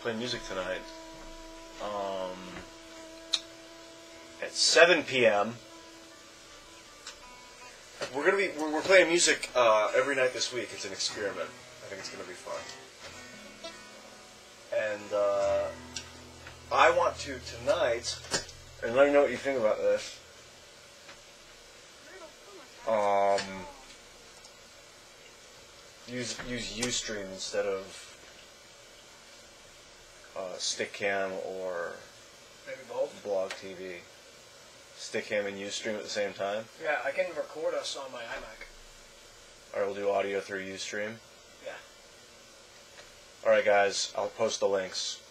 play music tonight. At 7 p.m. We're playing music every night this week. It's an experiment. I think it's gonna be fun. And I want to tonight, and let me know what you think about this. Use Ustream instead of Stickam or maybe both. Blog TV. Stickam and Ustream at the same time. Yeah, I can record us on my iMac. Alright, we'll do audio through Ustream. Yeah. Alright guys, I'll post the links.